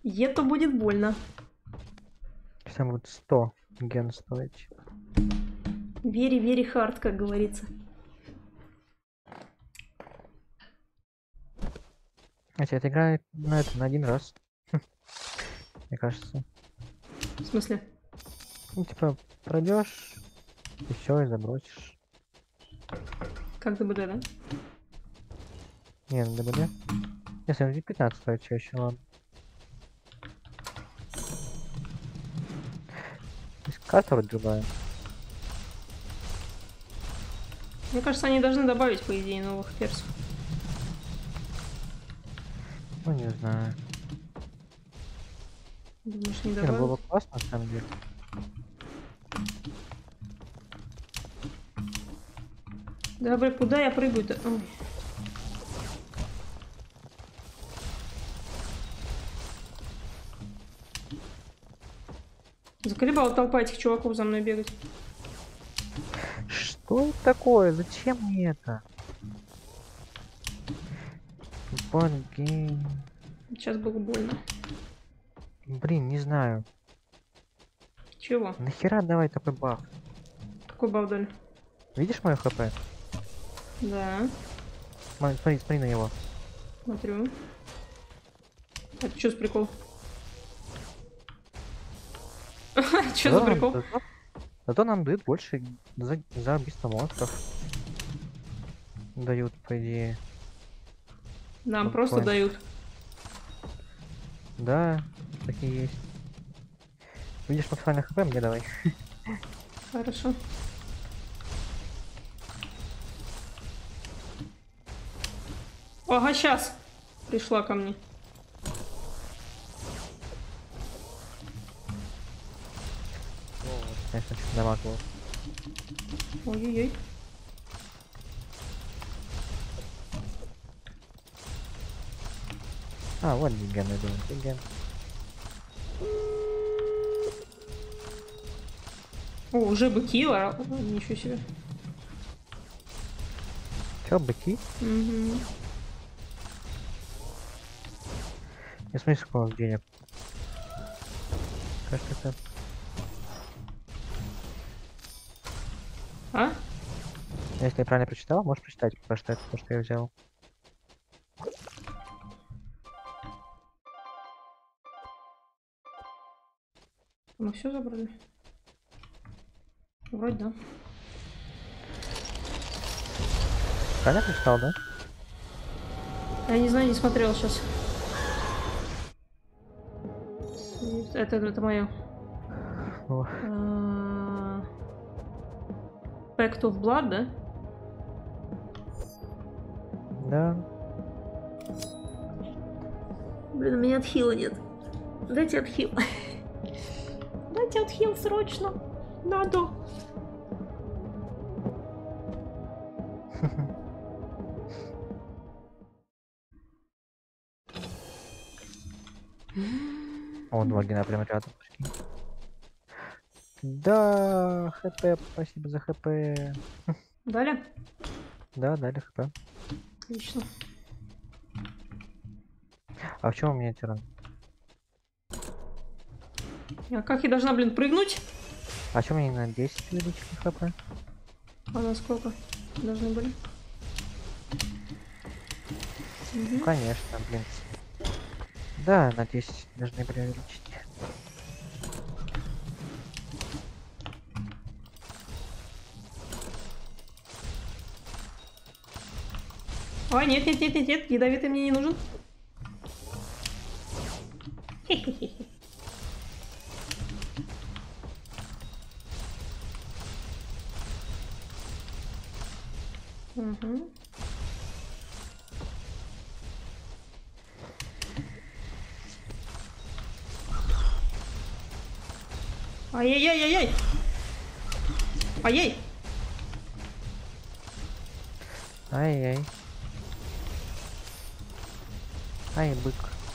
Это будет больно. Сейчас будет 100 ген стоить. Very hard, как говорится. Хотя это играет на один раз. Мне кажется. В смысле? Ну, типа, пройдешь и все, и забросишь. Как ДБД, да? Не, на ДБД. Если он 15 стоит, все еще ладно. Есть карта вроде другая. Мне кажется, они должны добавить, по идее, новых персов. Ну, не знаю. Думаешь, не Не, ну, добавят? было бы классно, на самом деле. Да, блин, куда я прыгаю-то? Ой. Заколебала толпа этих чуваков за мной бегать. Что это такое? Зачем мне это? Гейм. Сейчас было больно. Блин, не знаю. Чего? Нахера давай такой баф? Какой бавдаль? Видишь мое хп? Да, Смотри на него. смотрю. Это что за прикол? Что за прикол? Зато нам дают больше за убийство монстров. Дают, по идее. Нам Вот просто понял. дают. Да, такие есть. Видишь максимальный хп, мне давай. Хорошо. Ага, сейчас. Пришла ко мне. Конечно, чуть дамаг был. Ой-ой-ой. А, вот ген иду. Ген. О, уже быки, ничего себе. Чё, быки? Угу. Не смотри, сколько у вас денег. Кажется, это... А? Если я правильно прочитал, можешь прочитать, потому что это то, что я взял. Мы все забрали? Вроде да. Правильно прочитал, да? Я не знаю, не смотрел сейчас. Это мое. О, Pact of Blood, да? да. Блин, у меня отхила нет. Дайте отхил. Дайте отхил срочно. Надо. О, 2 гена прямо рядом. Прикинь. Да, хп, спасибо за хп. Дали? Да, дали хп. Отлично. А в чем у меня тиран? А как я должна, блин, прыгнуть? А чем они на 10 увеличили хп? А на сколько должны были? Ну, конечно, блин. Да, на 10 должны были увеличить. А, нет, нет, нет, нет, нет, ядовитый мне не нужен. Хе-хе-хе. Угу. Ай-яй-яй-яй-яй! Ай-яй! Ай-яй. Ай, бык.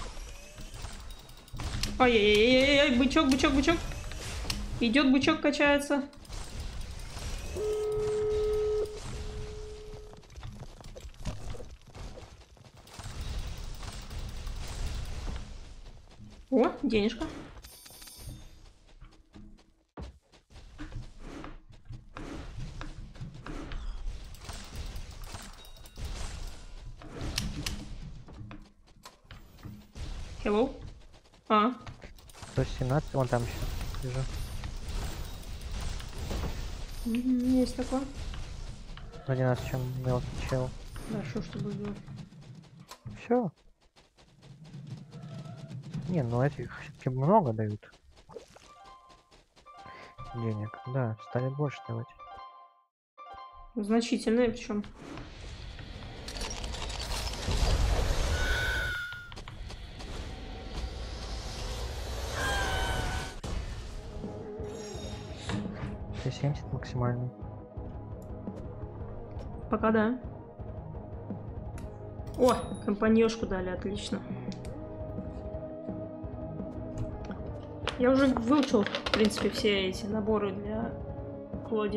Ай-яй-яй-яй-яй! Бычок, бычок, бычок! Идет бычок, качается. О, денежка. Hello? А. 117, вон там еще вижу. Есть такое. Вроде нас чем мелкий чел. Хорошо, что буду делать. Все. Не, ну этих все-таки много дают. Денег. Да, стали больше давать. Значительные причем. Все 70 максимальный. Пока да. О, компаньошку дали, отлично. Я уже выучил, в принципе, все эти наборы для Клоди.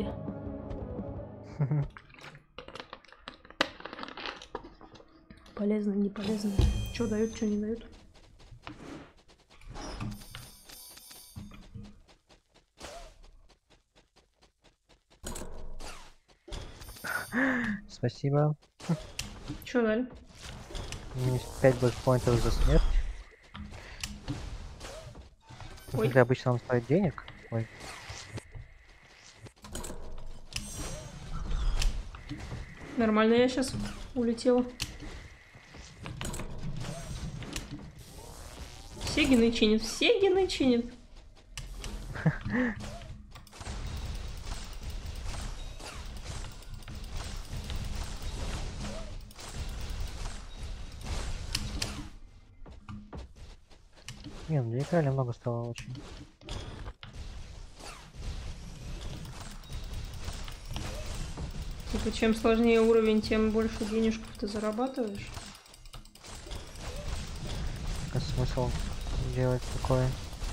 Полезно, не полезно. Что дают, что не дают. Спасибо. Что дали? Минус 5 блэкпоинтов за смерть. Ой. Хотя обычно он стоит денег. Ой. Нормально я сейчас улетела. Все гены чинят, все гены чинят. Не, ну денег реально много стало очень. Типа, чем сложнее уровень, тем больше денежков ты зарабатываешь. А смысл делать такое?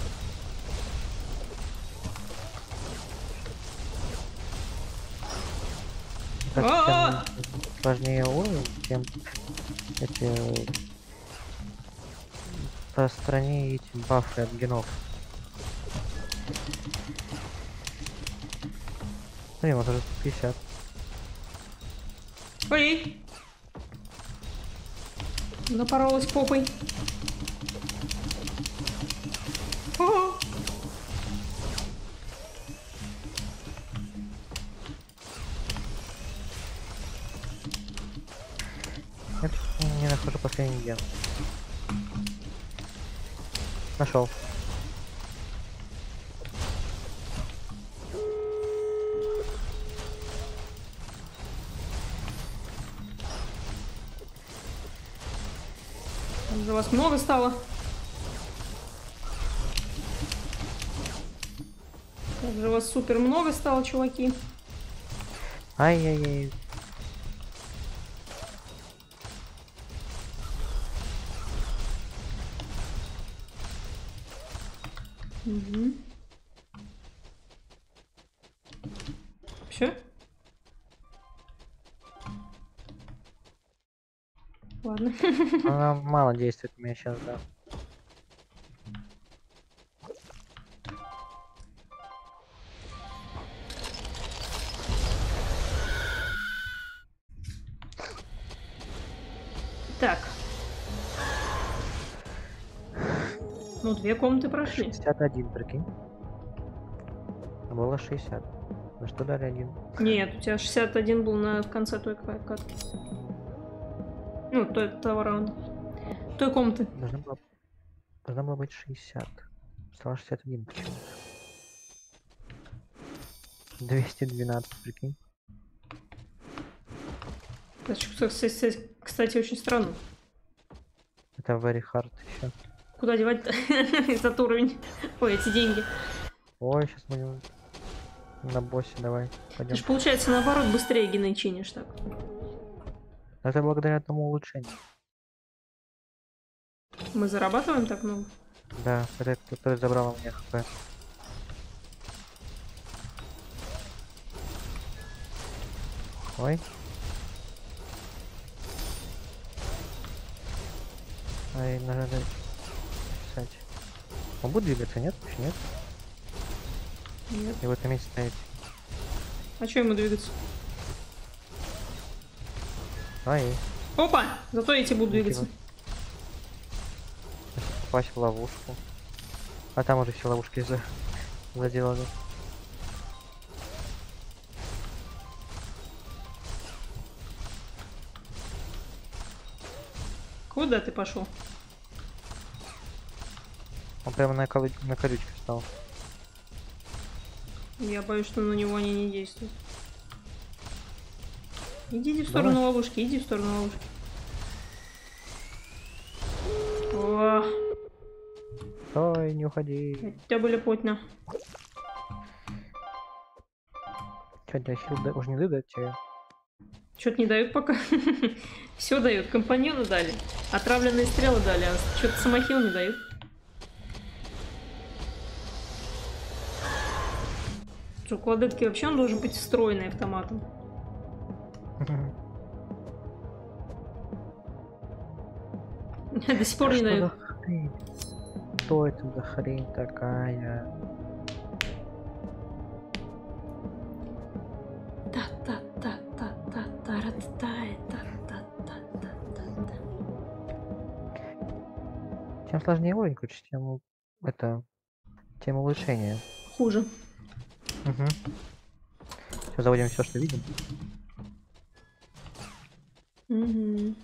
Как чем сложнее уровень, тем эти по стране эти бафы от генов. Блин, вот уже 50. Ой! Напоролась попой. О! Я не нахожу последний ген. Нашел. Уже вас много стало. Уже вас супер много стало, чуваки. Ай-яй-яй. Угу. Все? Ладно. Она мало действует у меня сейчас, да. Так. Ну, 2 комнаты прошли. 61, прикинь. А было 60. На что дали один? Нет, у тебя 61 был в конце той катки. Ну, того раунда. Той комнаты. Должна была быть 60. Стало 61 почему-то. 212, прикинь. Это, кстати, очень странно. Это very hard еще. Куда девать-то этот уровень? Ой, эти деньги. Ой, сейчас будем на боссе, давай. Ты Пойдем. же, получается, наоборот, быстрее гены чинишь так. Это благодаря этому улучшению. Мы зарабатываем так много? Да, это который забрал у меня хп. Ой. Ай, надо писать. Он будет двигаться, нет? Нет. Нет. И в этом месте стоять. А что ему двигаться? Ай, Опа! Зато я тебе буду двигаться. попасть в ловушку. А там уже все ловушки заделали. Куда ты пошел? Он прямо на колючке встал. Я боюсь, что на него они не действуют. Иди в сторону ловушки, иди в сторону ловушки. О, Стой, не уходи. тебя были потно. Че, для хил уже не дают тебе? Что-то не дают пока. Все дают. Компаньоны дали. Отравленные стрелы дали, а что-то самохил не дают. Что, кладетки вообще он должен быть встроенный автоматом. До сих пор не дают. Что это за хрень такая? Чем сложнее уровень, короче, тем это тем улучшение. Хуже. Угу. Все, заводим все, что видим. Угу.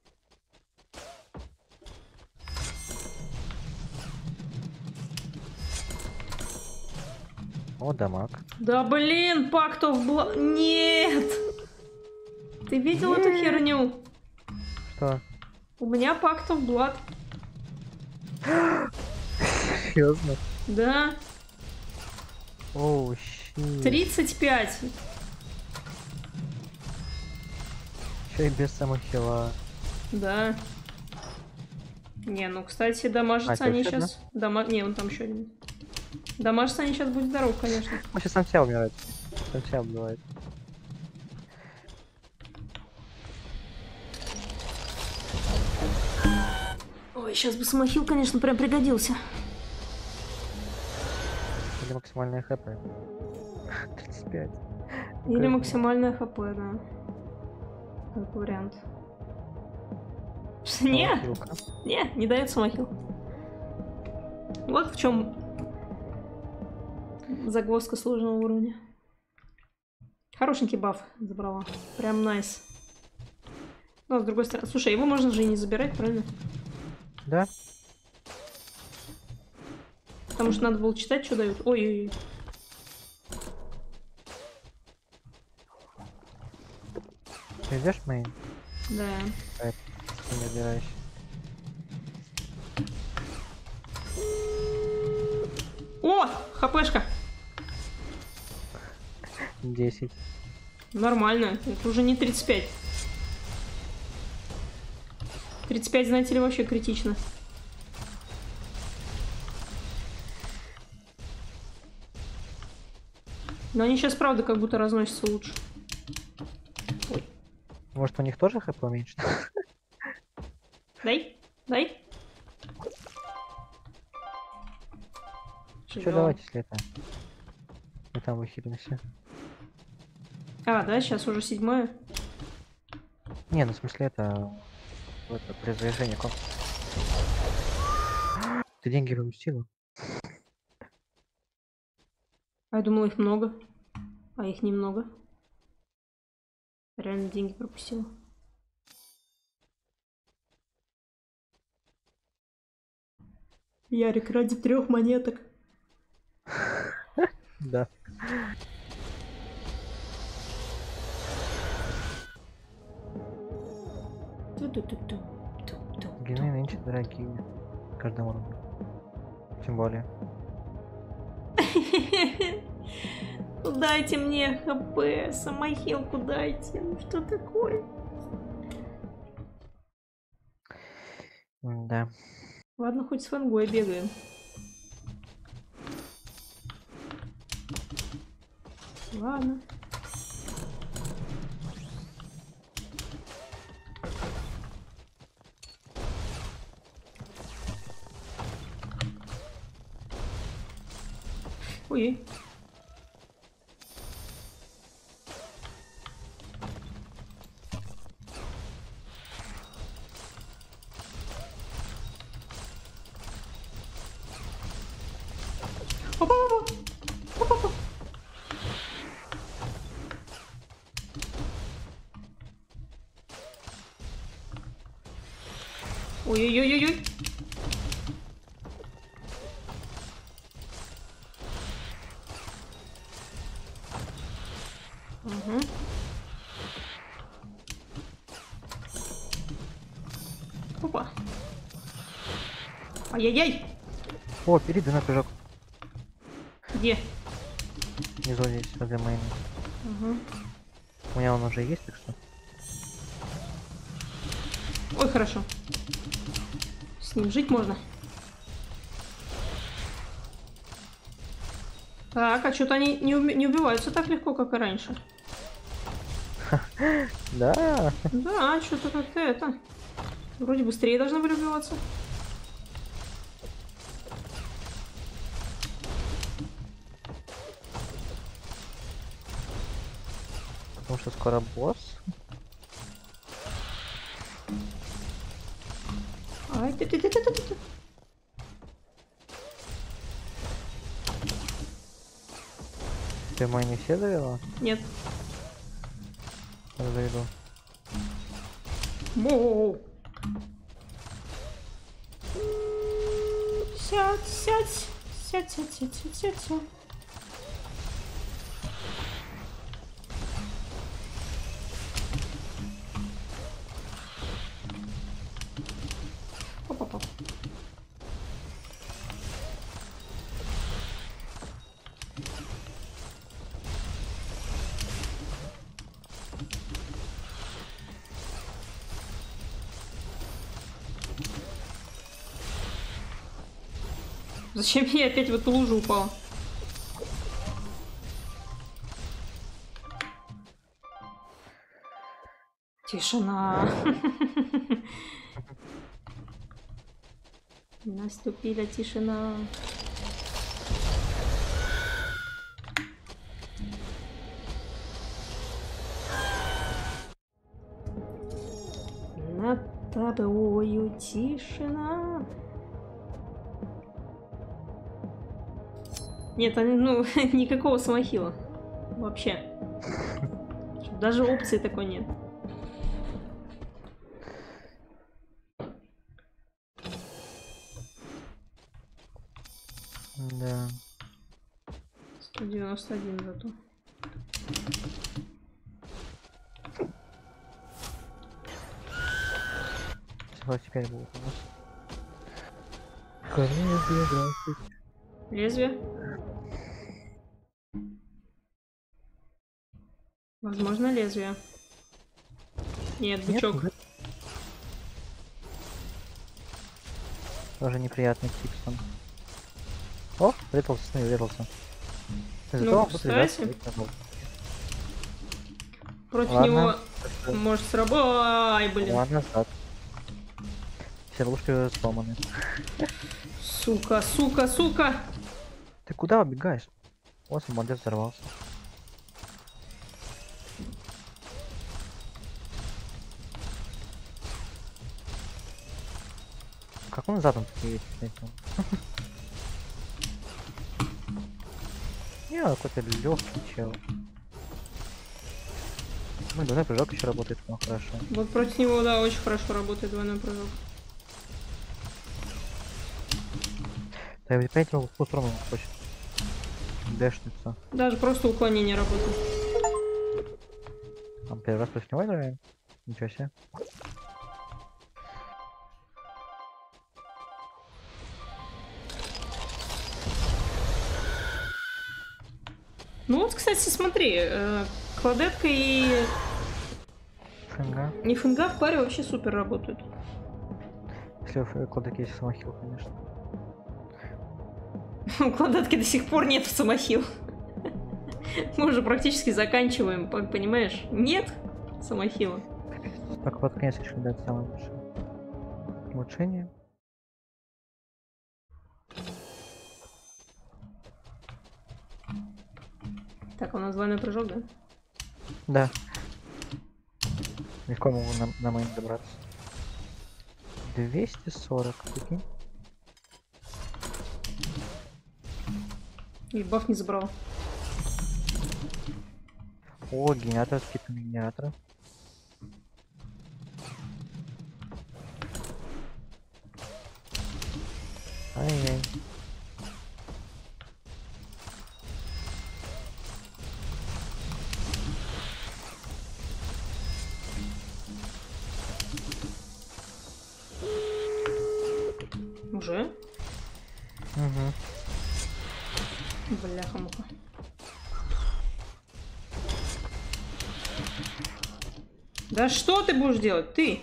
О, дамаг. Да блин, пактов Нет! Ты видел эту херню? Что? У меня пактов Блад. Серьезно? Да. Оу, щит. 35. Еще и без самохила. Да. Не, ну, кстати, дамажатся они сейчас... Не, он там еще один. Дамажатся они сейчас будет здоров, конечно. Он сейчас сам себя умирает. Сам себя убивает. Ой, сейчас бы самохил, конечно, прям пригодился. Или максимальная хп. 35. Или максимальная хп, да. Как вариант. Не дает самохил. Вот в чем загвоздка сложного уровня. Хорошенький баф забрала. Прям найс. Но с другой стороны... Слушай, его можно же и не забирать, правильно? Да. Потому что надо было читать, что дают. Ой-ой-ой. Ты идешь, мейн? Да. Не забираешь. О! ХПшка! 10. Нормально. Это уже не 35. 35, знаете ли, вообще критично. Но они сейчас, правда, как будто разносятся лучше. Ой. Может, у них тоже хп уменьшено? Дай, дай. Что, давайте, если это... Мы там выхилимся. А, да, сейчас уже 7-е. Не, ну в смысле это... Вот, при завершении конкурса. Ты деньги пропустила? А я думала, их много. А их немного. Реально деньги пропустила. Ярик, ради 3 монеток. Да. Гены нынче дорогие. Каждому уровню. Тем более. Дайте мне хп, самохилку дайте. Ну что такое? Да. Ладно, хоть с фангой бегаем. Ладно. Ой. Опа-опа. Опа-опа. Ой-ой-ой-ой-ой. Угу. Опа. Ай-яй-яй. О, впереди на прыжок. Где? Внизу здесь, возле мейна. Угу. У меня он уже есть, так что. Ой, хорошо. С ним жить можно. Так, а что-то они не убиваются так легко, как и раньше. Да. Да, что-то как-то это. Вроде быстрее должны были убиваться. Потому что скоро босс. Ай, ты. Ты мой не все завела? Нет. Зайду. Моу. Сядь. Опа-па. Зачем я опять в эту лужу упала? Тишина. Наступила тишина. Над тобою тишина. Нет, ну, никакого самохила. Вообще. Даже опции такой нет. Да. 191 зато. Всего теперь будет у нас. Лезвие, здравствуйте. Лезвие? Возможно, лезвие. Нет, бычок. Нет, тоже неприятный типсон. О, врезался. Ну, кстати. Против Ладно. него может сработать. Ай, блин. Ладно, назад. Все лужки уже сломаны. Сука. Ты куда убегаешь? Вот молодец, взорвался. Как он задом едет? Не, какой-то легкий чел. Ну, двойной прыжок еще работает, но хорошо. Вот против него, да, очень хорошо работает двойной прыжок. Да, опять его в ту сторону хочет. Дэшнется. Даже просто уклонение работает. Там первый раз против него играем. Ничего себе. Ну вот, кстати, смотри, кладетка и... Финга. И финга в паре вообще супер работают. Если в кладоке есть самохил, конечно. У кладетки до сих пор нет самохил. Мы уже практически заканчиваем, понимаешь? Нет самохила. Так, под конец решили дать самое лучшее улучшение. Так, у нас двойной прыжок, да? Да. Легко могу на мейн добраться. 240, прикинь. И баф не забрал. О, генератор, скидка на генератора. Ай-яй. Уже? Угу. Бляха-муха. Да что ты будешь делать? Ты!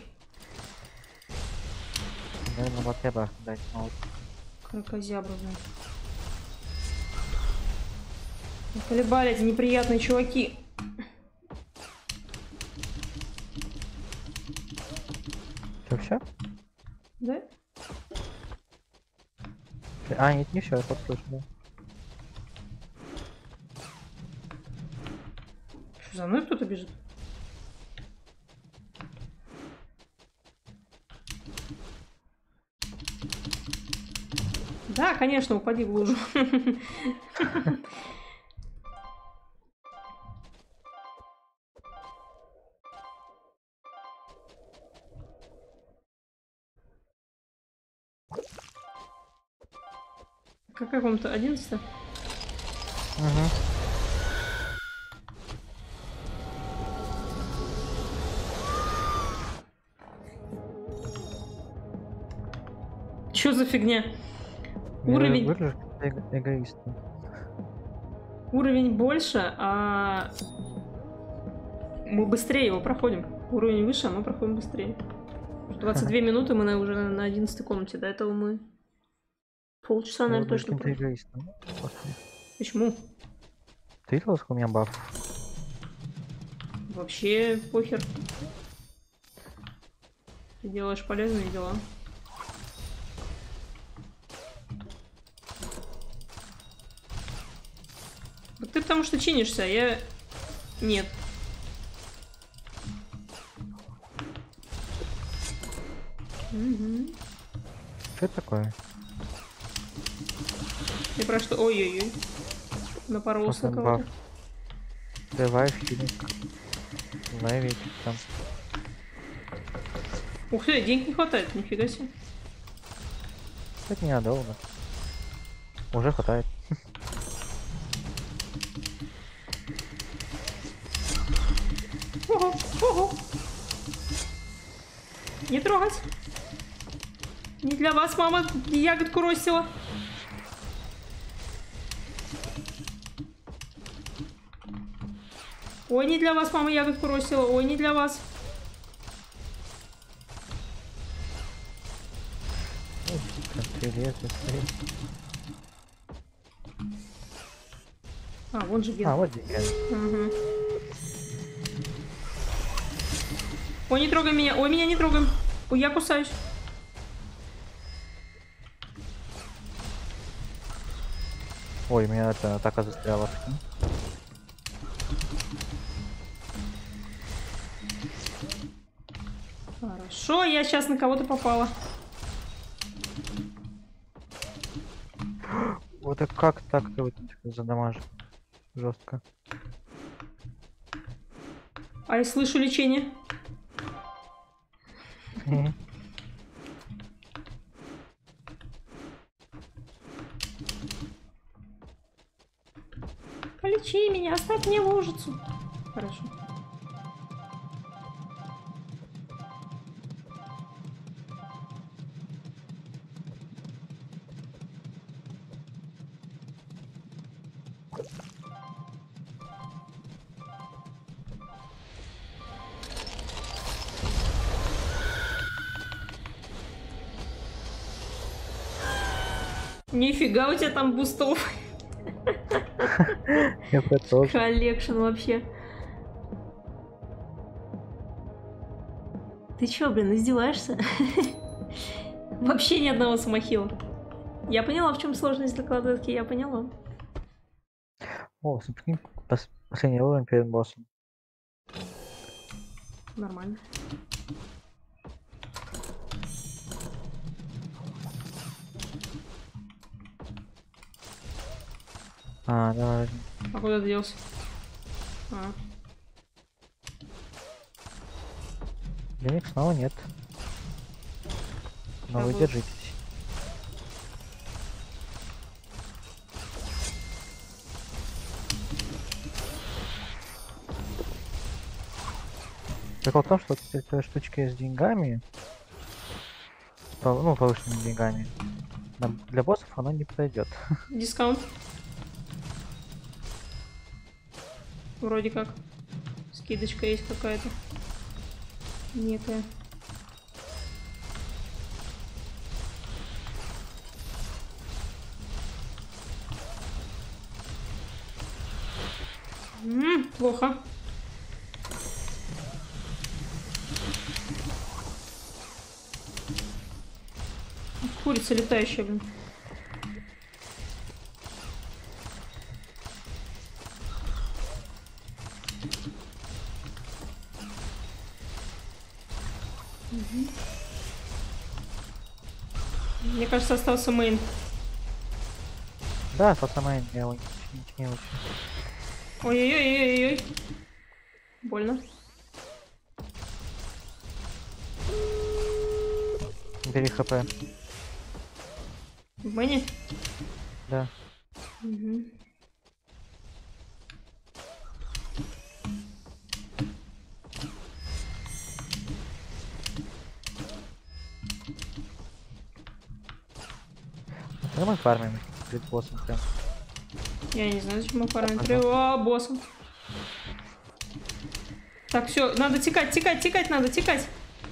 Наверное, вот я бы дать. Вот. Кракозябра, блин. Колебали эти неприятные чуваки. Все? Да? А, нет, не все, я подслушал. Да. Что, за мной кто-то бежит? Да, конечно, упади в лужу. Какая комната? 11? Угу. Чё за фигня? Уровень... Эгоист. Уровень больше, а мы быстрее его проходим. Уровень выше, а мы проходим быстрее. 22 минуты мы уже на 11 комнате. До этого мы полчаса, наверное, точно прошли. Почему? Ты видел, сколько у меня баф? Вообще похер. Ты делаешь полезные дела. Вот ты потому что чинишься, а я... Нет. Угу. Что это такое? Ты про что? Ой-ой-ой. Напоролся на кого-то. Давай в хилинг. Ловить там. Ух ты, денег не хватает, нифига себе. Это ненадолго. Уже хватает. Ого, ого. Не трогать. Не для вас, мама, ягодку ростила. Ой, не для вас, мама, ягодку ростила. Ой, не для вас. А, вон же ген. А, вот ген. Угу. Ой, не трогай меня. Ой, меня не трогай. Ой, я кусаюсь. Ой, меня это атака застряла. Хорошо, я сейчас на кого-то попала. Вот так как так ты вот задамажил? Жестко. А я слышу лечение. Полечи меня, оставь мне лужицу. Хорошо. Нифига у тебя там бустов. Это тоже. Коллекшн вообще. Ты чё, блин, издеваешься? Вообще ни одного самохила. Я поняла, в чем сложность докладки, я поняла. О, смотри, Последний уровень перед боссом. Нормально. Давай. А куда ты делся? Денег снова нет. Но Я вы буду- держитесь. Прикол в том, что вот эта штучка с деньгами, ну, повышенными деньгами, для боссов она не подойдет. Дискаунт. Вроде как. Скидочка есть какая-то. Некая. Плохо. Курица летающая, блин. Мне кажется, остался мейн. Да, тот самый я его не очень. Ой-ой-ой-ой-ой. Больно. Бери хп. В мэне? Да. Угу. Ну, мы фармим перед боссом прям. Я не знаю, зачем мы фармим. О, боссом. Так, все, надо текать надо, текать.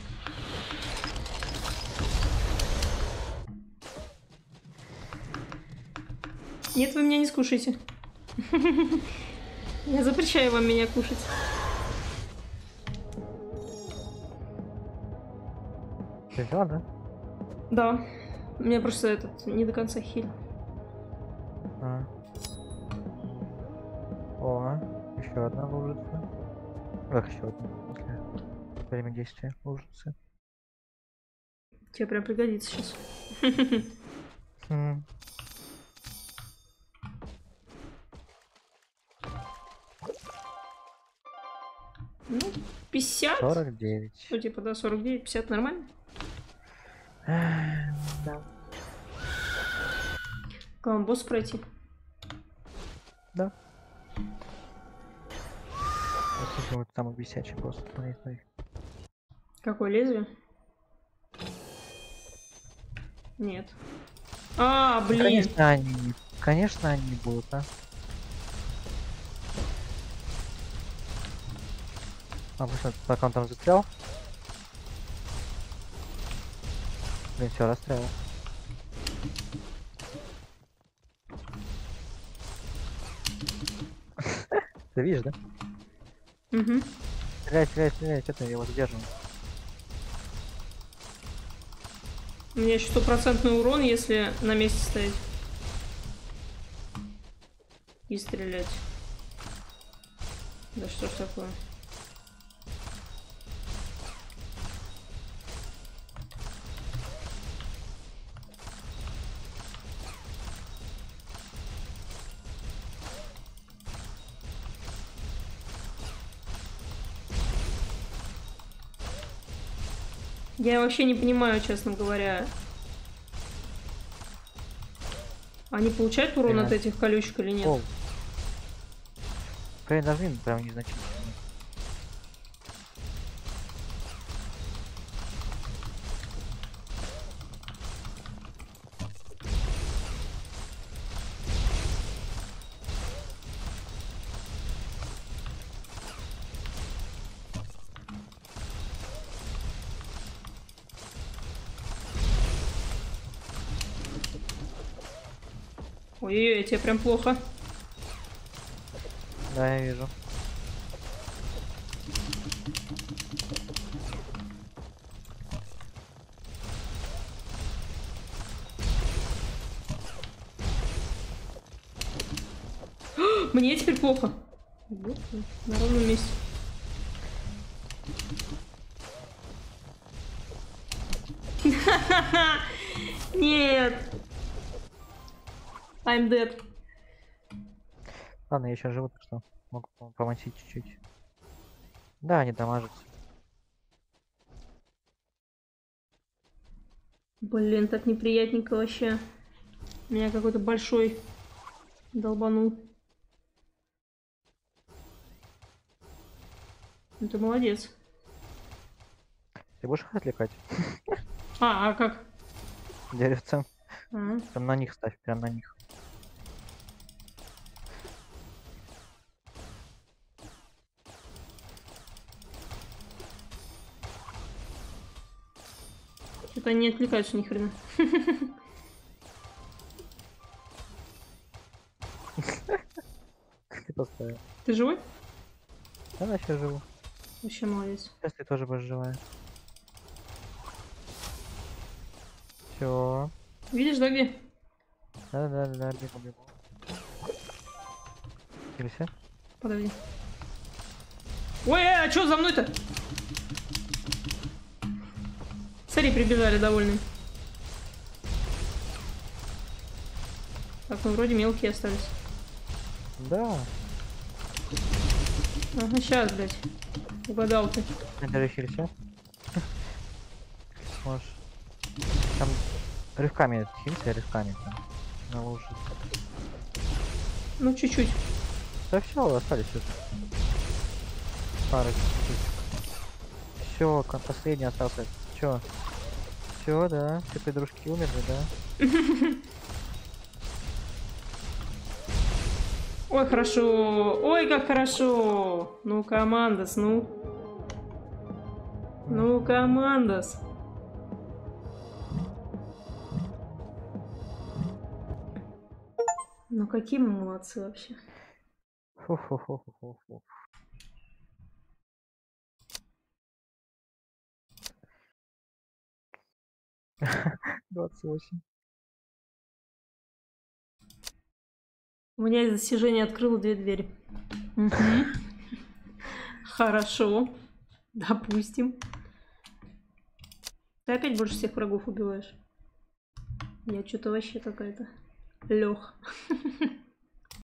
Нет, вы меня не скушайте. Я запрещаю вам меня кушать. Ты взяла, да? Да. У меня просто этот не до конца хиль. О, еще одна лужица. Как еще одна? После время действия лужицы. Тебе прям пригодится сейчас. Ну, 50. 49. Ну, типа, да, 49, 50 нормально. Да. Главное, босс пройти. Да. Вот самый висячий босс. Смотри. Какое лезвие? Нет. А, блин. Конечно они будут, а. Обычно, пока он там застрял. Блин, все, расстрелял. Ты видишь, да? Угу. Стреляй, что ты его задерживаешь? У меня еще стопроцентный урон, если на месте стоять. И стрелять. Да что ж такое? Я вообще не понимаю, честно говоря. Они получают урон от этих колючек или нет? Прям нажми, прям незначительно. Ой-ой-ой, тебе прям плохо. Да, я вижу. Мне теперь плохо. Вот, на ровном месте. Нет! I'm dead. Ладно, я еще живу, так что могу помочить чуть-чуть. Да, они дамажатся. Блин, так неприятненько вообще. Меня какой-то большой долбанул. Ну ты молодец. Ты будешь их отвлекать? А как? Деревцам. А. Там на них ставь, прям на них. Что-то они не отвлекаются ни хрена. Ты поставил. Ты живой? Да, я сейчас живу. Вообще молодец. Сейчас ты тоже будешь живая. Все. Видишь, да, где? Да, бегу. Кирися. Подожди. Ой, а что за мной-то? Смотри, прибежали довольные. Так, ну вроде мелкие остались. Да. Ага, сейчас, блядь. Угадал ты. Держи Кирися. Можешь. Там рывками хилься, рывками там. На луже. Ну, чуть-чуть. Да все, остались уже. Пара чуть-чуть. Все, последний остался. Чё? Все, да. Все твои дружки умерли, да? Ой, хорошо. Ой, как хорошо. Ну, командос, ну. Ну, командос. Ну, какие мы молодцы вообще. Фу-фу-фу-фу-фу. 28. У меня из достижения открыло 2 двери. Хорошо. Допустим. Ты опять больше всех врагов убиваешь. Я что-то вообще какая-то лёг.